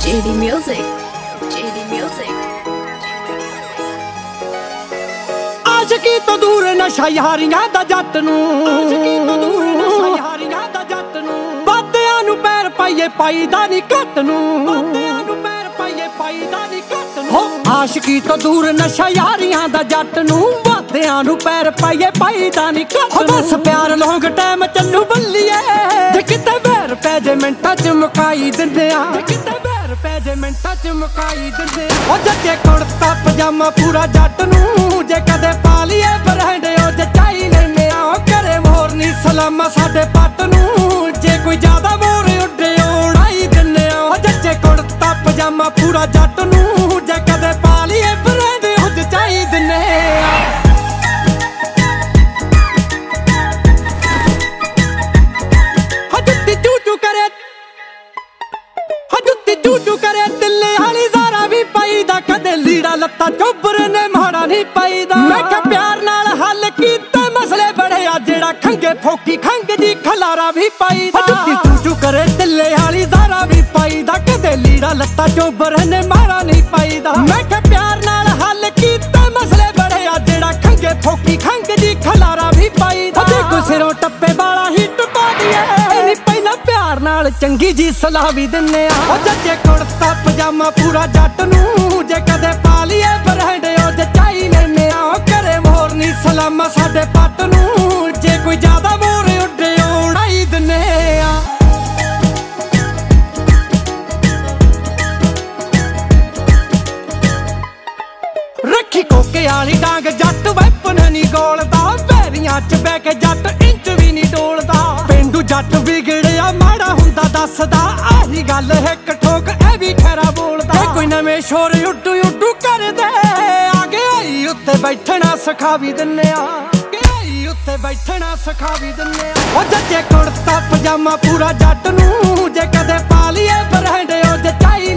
JD Music, JD Music। आशिकी तो दूर नशा यारियां दा जट नूं, बादियां नूं पैर पाइए पाईदा नी घट नूं, हो आशिकी तो दूर नशा यारियां दा जट नूं, बादियां नूं पैर पाइए पाईदा नी घट नूं। बस प्यार लौंग टाइम चलू बल्लीए, जे किते बैर पै जे मिंटां च मुकाई दिंदे आ, पै जे मिंटां च मुकाई दिंदे ओ। जच्चे कुर्ता पजामा पूरा जट नूं, जे कदे पा लीए बरहंडे ओ जचाई लैने आ। करे मोरनी सलामा साडे पट नूं, जे कोई ज्यादा मोर उड्डे उड़ाई दिंदे आ। जच्चे कुर्ता पजामा पूरा जट नूं, जे कदे पा लीए बरहंडे ओ जचाई दिंदे आ। चू करे तिल्ले वाली ज़ारा भी पाईदा, कदे लीड़ा लत्ता चोबर ने माड़ा नहीं पाईदा। मैं क्या प्यार नाल हल कीते मसले बड़े आ, जेड़ा खंगे फोकी खंग जी खलारा भी पाईदा। चू करे तिल्ले वाली ज़ारा भी पाईदा, कदे लीड़ा लत्ता चोबर ने माड़ा नहीं पाईदा। मैं क्या प्यार नाल हल कीते मसले बड़े आ, जेड़ा खंगे फोकी खंग जी खलारा भी पाईदा। कोई सिरों टप्पे वाला ही टुपा दिए, पहला प्यार नाल चंगी जी सलाह भी दिन्ने आ। जच्चे कुर्ता पजामा पूरा जट नूं, जे कदे पा लीए बरहंडे ओ जचाई लैने आ। करे मोरनी सलामा साडे पट नूं, जे कोई ज्यादा मोर उड्डे उड़ाई दिन्ने आ। रखी कोके वाली डांग जट वैपन नी गोलदा, पैरियां च बह के जट इंच भी नी डोलदा। पेंडू जट बिगड़िया माड़ा हुंदा दसदा, आही गल हिक ठोक ए भी खरा बोलदा। कोई नवें शोर उड्डू उड्डू कर दे, आगे आई उत्ते बैठना सिखा भी दिन्ने आ, उत्ते बैठना सिखा भी दिन्ने आ। जच्चे कुर्ता पजामा पूरा जट नूं, जे कदे पा लीए बरहंडे ओ जचाई